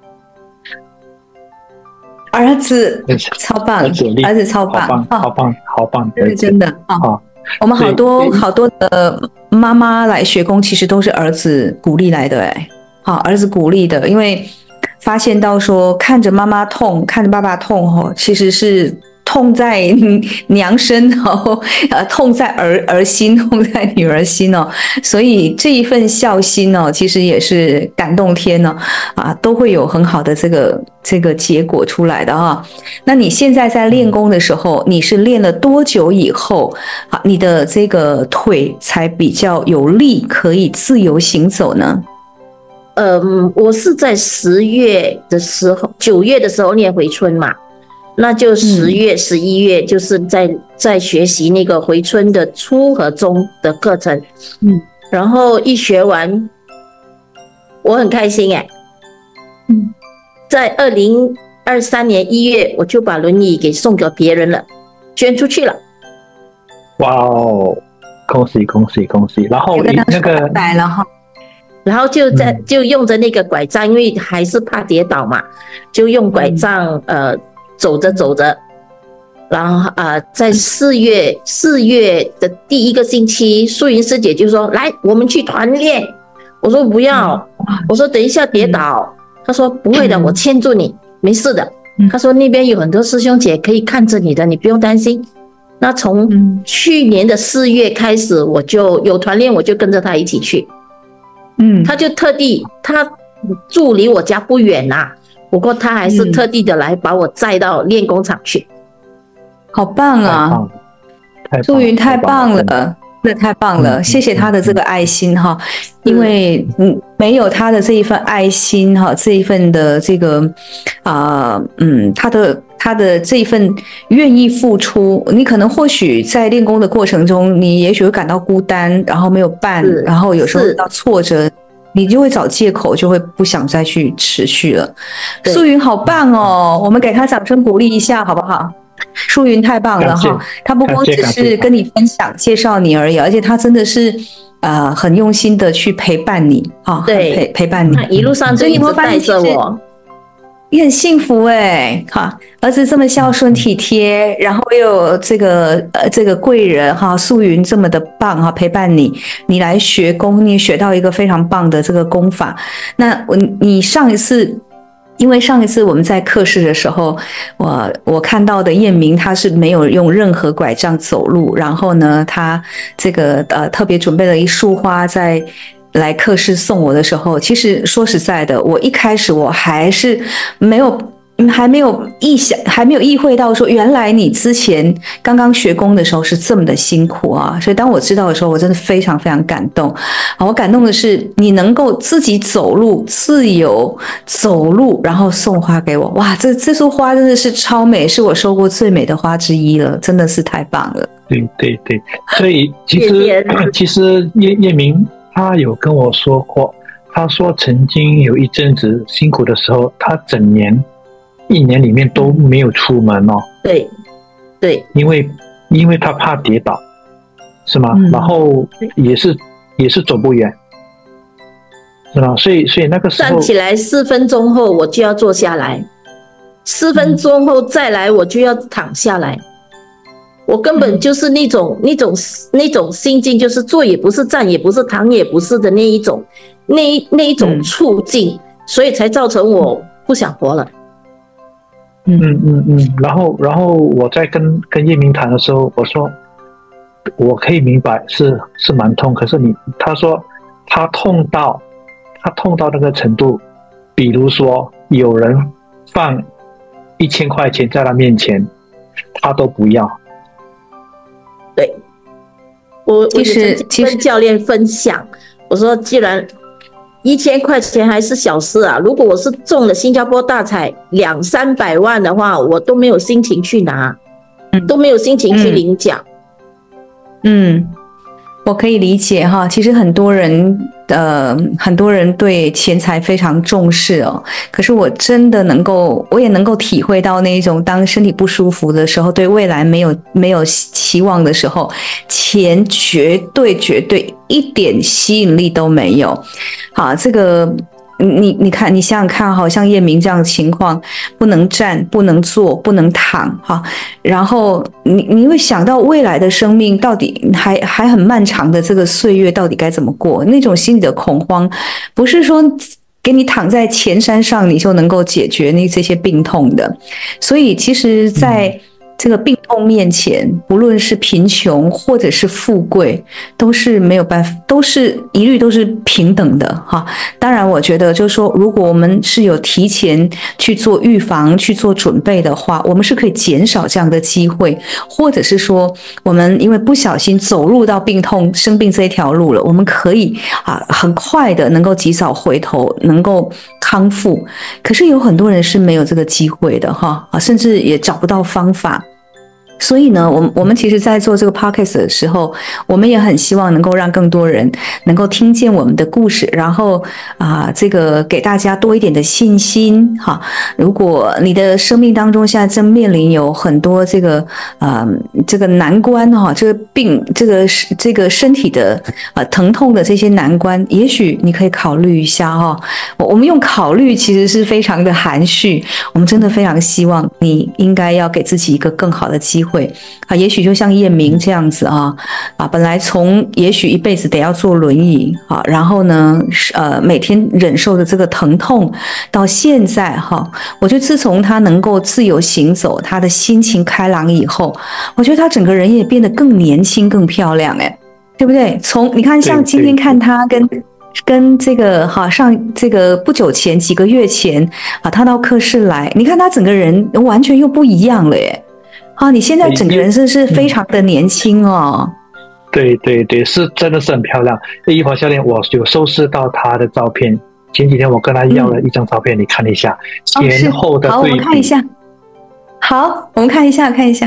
儿子超棒，儿子超棒， 好棒，好棒， 真的真的啊！我们好多好多的妈妈来学工，其实都是儿子鼓励来的哎，好，儿子鼓励的，因为发现到说看着妈妈痛，看着爸爸痛吼，其实是痛在娘身哦，呃，痛在儿儿心，痛在女儿心哦，所以这一份孝心哦，其实也是感动天哦，啊，都会有很好的这个这个结果出来的哈、哦。那你现在在练功的时候，你是练了多久以后啊，你的这个腿才比较有力，可以自由行走呢？ 嗯，我是在十月的时候，九月的时候练回春嘛。那就十月、十一月，就是在在学习那个回春的初和中的课程，嗯，然后一学完，我很开心哎、欸，嗯，在二零二三年一月，我就把轮椅给送给别人了，捐出去了。 哇哦，恭喜恭喜恭喜！然后那个来了哈。 然后就在就用着那个拐杖，因为还是怕跌倒嘛，就用拐杖呃。走着走着，然后呃，在四月四月的第一个星期，素云师姐就说：“来，我们去团练。”我说：“不要。”我说：“等一下跌倒。”她说：“不会的，我牵住你，没事的。”她说：“那边有很多师兄姐可以看着你的，你不用担心。”那从去年的四月开始，我就有团练，我就跟着她一起去。嗯，她就特地，她住离我家不远呐、啊。不过他还是特地的来把我载到练功场去， 好棒啊！素云太棒了，真的太棒了，谢谢他的这个爱心哈，因为嗯没有他的这一份爱心哈，这一份的这个啊、呃、嗯他的他的这一份愿意付出，你可能或许在练功的过程中，你也许会感到孤单，然后没有伴，然后有时候遇到挫折。你就会找借口，就会不想再去持续了。素云好棒哦，我们给他掌声鼓励一下，好不好？素云太棒了哈，他不光只是跟你分享、介绍你而已，而且他真的是呃很用心的去陪伴你啊，对，陪陪伴你， 一路上就一直带着我。 你很幸福哎，哈，儿子这么孝顺体贴，然后又有这个呃这个贵人哈，素云这么的棒哈，陪伴你，你来学功，你学到一个非常棒的这个功法。那我你上一次，因为上一次我们在课室的时候，我我看到的燕明他是没有用任何拐杖走路，然后呢，他这个呃特别准备了一束花在。来课室送我的时候，其实说实在的，我一开始我还是没有还没有意想还没有意会到说，原来你之前刚刚学功的时候是这么的辛苦啊！所以当我知道的时候，我真的非常非常感动啊！我感动的是你能够自己走路自由走路，然后送花给我，哇！这这束花真的是超美，是我收过最美的花之一了，真的是太棒了。 对对对，所以其实其实叶叶明。他有跟我说过，他说曾经有一阵子辛苦的时候，他整年一年里面都没有出门哦。 对，对， 因为因为他怕跌倒，是吗？嗯、然后也是也是走不远，是吧？所以所以那个时候站起来四分钟后我就要坐下来，四分钟后再来我就要躺下来。我根本就是那种、嗯、那种那种心境，就是坐也不是，站也不是，躺也不是的那一种，那那一种处境，嗯、所以才造成我不想活了。 嗯嗯嗯，然后然后我在跟跟叶明谈的时候，我说我可以明白是是蛮痛，可是你他说他痛到他痛到那个程度，比如说有人放一千块钱在他面前，他都不要。 对，我我也跟教练分享，我说既然一千块钱还是小事啊，如果我是中了新加坡大彩两三百万的话，我都没有心情去拿，嗯、都没有心情去领奖。 嗯，我可以理解哈，其实很多人呃，很多人对钱财非常重视哦，可是我真的能够，我也能够体会到那一种，当身体不舒服的时候，对未来没有没有期望的时候，钱绝对绝对一点吸引力都没有。好，这个。你你看，你想想看，好像叶明这样的情况，不能站，不能坐，不能躺，哈，然后你你会想到未来的生命到底还还很漫长的这个岁月到底该怎么过？那种心理的恐慌，不是说给你躺在前山上你就能够解决那这些病痛的。所以其实，在这个病痛面前，不论是贫穷或者是富贵，都是没有办法，都是一律都是平等的哈。当然，我觉得就是说，如果我们是有提前去做预防、去做准备的话，我们是可以减少这样的机会，或者是说，我们因为不小心走入到病痛、生病这一条路了，我们可以啊很快的能够及早回头，能够康复。可是有很多人是没有这个机会的哈啊，甚至也找不到方法。所以呢，我们我们其实在做这个 podcast 的时候，我们也很希望能够让更多人能够听见我们的故事，然后啊、呃，这个给大家多一点的信心哈。如果你的生命当中现在正面临有很多这个呃这个难关哈，这个病这个这个身体的呃疼痛的这些难关，也许你可以考虑一下哈。我们用考虑其实是非常的含蓄，我们真的非常希望你应该要给自己一个更好的机会。会啊，也许就像叶明这样子啊啊，本来从也许一辈子得要坐轮椅啊，然后呢，呃，每天忍受的这个疼痛，到现在哈，我觉得自从他能够自由行走，他的心情开朗以后，我觉得他整个人也变得更年轻、更漂亮，哎，对不对？从你看，像今天看他跟。跟这个哈上这个不久前几个月前啊，他到科室来，你看他整个人完全又不一样了耶。啊，你现在整个人真是非常的年轻哦。 对对对，是真的是很漂亮。一华教练，我有收拾到他的照片，前几天我跟他要了一张照片，嗯、你看一下前后的对比。 好，我们看一下。好，我们看一下，看一下。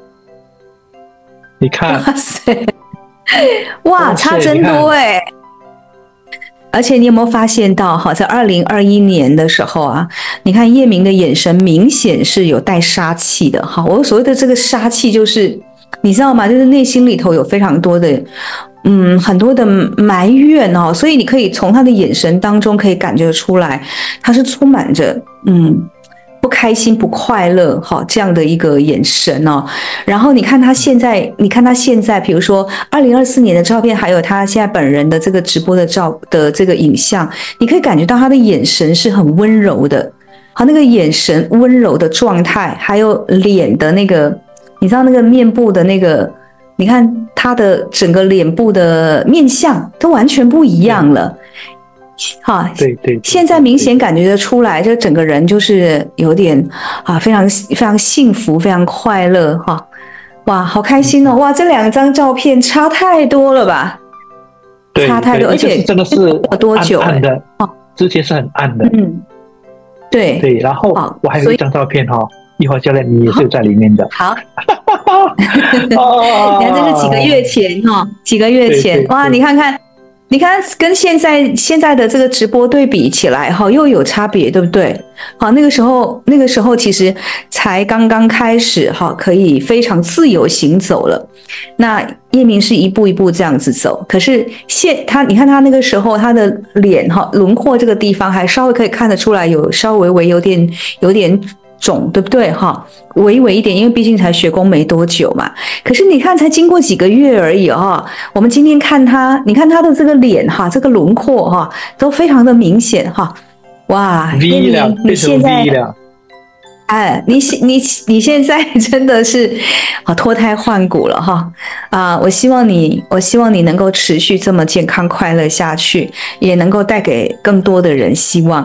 你看， 哇塞，哇，差真多哎。而且你有没有发现到哈，在二零二一年的时候啊，你看叶明的眼神明显是有带杀气的哈。我所谓的这个杀气，就是你知道吗？就是内心里头有非常多的，嗯，很多的埋怨哦。所以你可以从他的眼神当中可以感觉出来，他是充满着嗯。不开心、不快乐，哈，这样的一个眼神哦。然后你看他现在，你看他现在，比如说二零二四年的照片，还有他现在本人的这个直播的照的这个影像，你可以感觉到他的眼神是很温柔的，好，那个眼神温柔的状态，还有脸的那个，你知道那个面部的那个，你看他的整个脸部的面相都完全不一样了。哈， 对 对, 对， 现在明显感觉得出来，这整个人就是有点啊，非常非常幸福，非常快乐哈，哇，好开心哦，哇，这两张照片差太多了吧？ 对， 差太多，而且真的是多久暗暗的，哦，之前是很暗的， 嗯，对对，然后我还有一张照片哈，一华教练你也是在里面的， 好，你看这是几个月前哈，几个月前，哇，你看看。你看，跟现在现在的这个直播对比起来，哈，又有差别，对不对？好，那个时候，那个时候其实才刚刚开始，哈，可以非常自由行走了。那叶明是一步一步这样子走，可是现他，你看他那个时候，他的脸哈轮廓这个地方还稍微可以看得出来，有稍微微有点有点肿，对不对？哈，微微一点，因为毕竟才学工没多久嘛。可是你看，才经过几个月而已哈。我们今天看他，你看他的这个脸哈，这个轮廓哈，都非常的明显哈。哇，叶明，你现在，哎，你你你现在真的是啊脱胎换骨了哈啊！我希望你，我希望你能够持续这么健康快乐下去，也能够带给更多的人希望。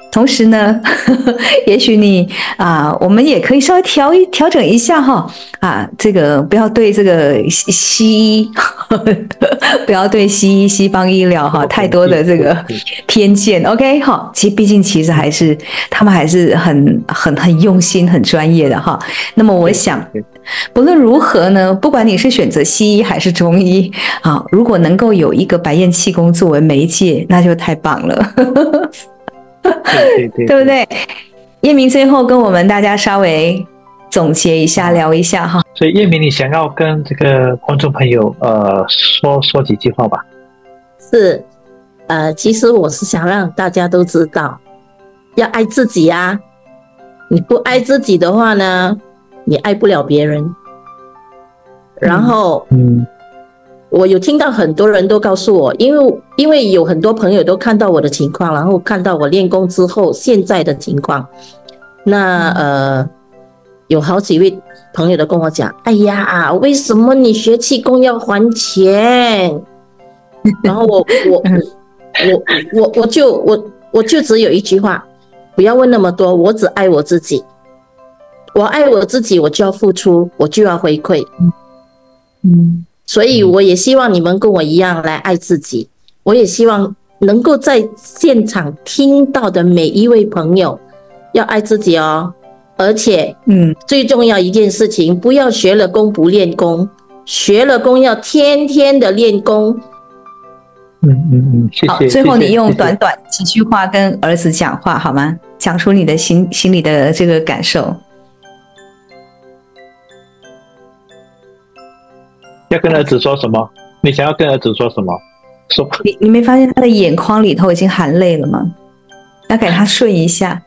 同时呢，呵呵也许你啊，我们也可以稍微调一调整一下哈啊，这个不要对这个西西医，呵呵不要对西医西方医疗哈太多的这个偏见。OK， 好，其实毕竟其实还是他们还是很很很用心、很专业的哈。那么我想，不论如何呢，不管你是选择西医还是中医啊，如果能够有一个白燕气功作为媒介，那就太棒了。 对对对， 对不对？叶明最后跟我们大家稍微总结一下，聊一下哈。 所以叶明，你想要跟这个观众朋友呃说说几句话吧？ 是，呃，其实我是想让大家都知道，要爱自己啊。你不爱自己的话呢，你爱不了别人。然后，嗯。我有听到很多人都告诉我，因为因为有很多朋友都看到我的情况，然后看到我练功之后现在的情况，那呃有好几位朋友都跟我讲，哎呀，为什么你学气功要还钱？然后我我我我我就我我就只有一句话，不要问那么多，我只爱我自己，我爱我自己，我就要付出，我就要回馈，嗯。所以我也希望你们跟我一样来爱自己，我也希望能够在现场听到的每一位朋友要爱自己哦，而且嗯，最重要一件事情，不要学了功不练功，学了功要天天的练功。 嗯嗯嗯，谢谢。 好，最后你用短短几句话跟儿子讲话好吗？讲出你的心心里的这个感受。 要跟儿子说什么？你想要跟儿子说什么？说你你没发现他的眼眶里头已经含泪了吗？要给他顺一下。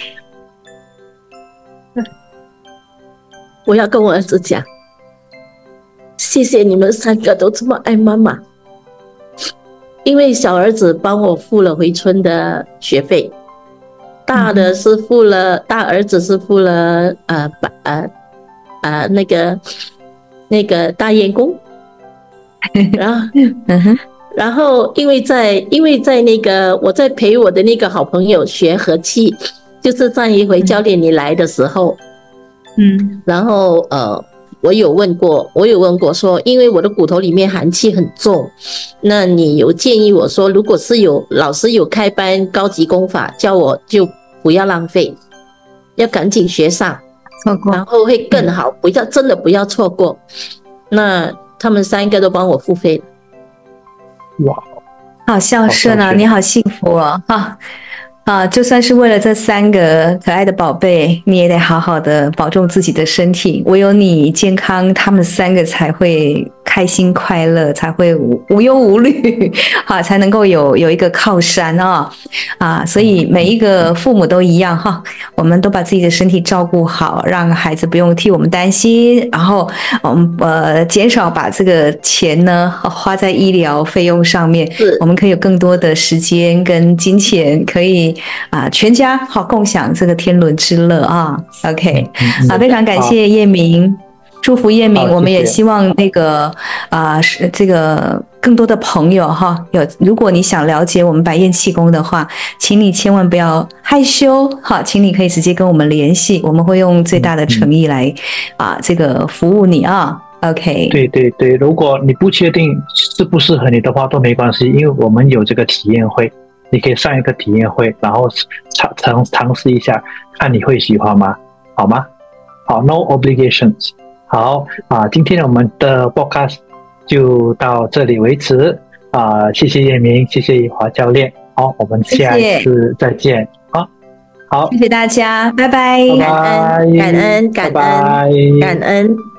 我要跟我儿子讲，谢谢你们三个都这么爱妈妈，因为小儿子帮我付了回春的学费，大的是付了，嗯、大儿子是付了呃呃呃那个。那个大雁功，然后，然后因为在因为在那个我在陪我的那个好朋友学和气，就是上一回教练你来的时候，嗯，然后呃，我有问过，我有问过说，因为我的骨头里面寒气很重，那你有建议我说，如果是有老师有开班高级功法，叫我就不要浪费，要赶紧学上。然后会更好，不要真的不要错过。那他们三个都帮我付费了。 哇， 好孝顺啊！你好幸福哦！哈啊，就算是为了这三个可爱的宝贝，你也得好好的保重自己的身体。唯有你健康，他们三个才会开心快乐，才会无无忧无虑，啊，才能够有有一个靠山啊啊！所以每一个父母都一样哈，我们都把自己的身体照顾好，让孩子不用替我们担心，然后我们呃减少把这个钱呢花在医疗费用上面，我们可以有更多的时间跟金钱可以。啊，全家好共享这个天伦之乐啊 ！OK， 啊，非常感谢叶明，祝福叶明。我们也希望那个啊，是这个更多的朋友哈，有如果你想了解我们白燕气功的话，请你千万不要害羞哈，请你可以直接跟我们联系，我们会用最大的诚意来啊，这个服务你啊。OK， 对对对，如果你不确定适不适合你的话都没关系，因为我们有这个体验会。你可以上一个体验会，然后尝尝尝试一下，看你会喜欢吗？好吗？好 ，No obligations。好啊，今天我们的 podcast 就到这里为止啊，谢谢叶明，谢谢怡华教练。好，我们下一次再见。好，好， 谢谢大家，拜拜， 拜拜， 感恩，感恩，感恩，感恩。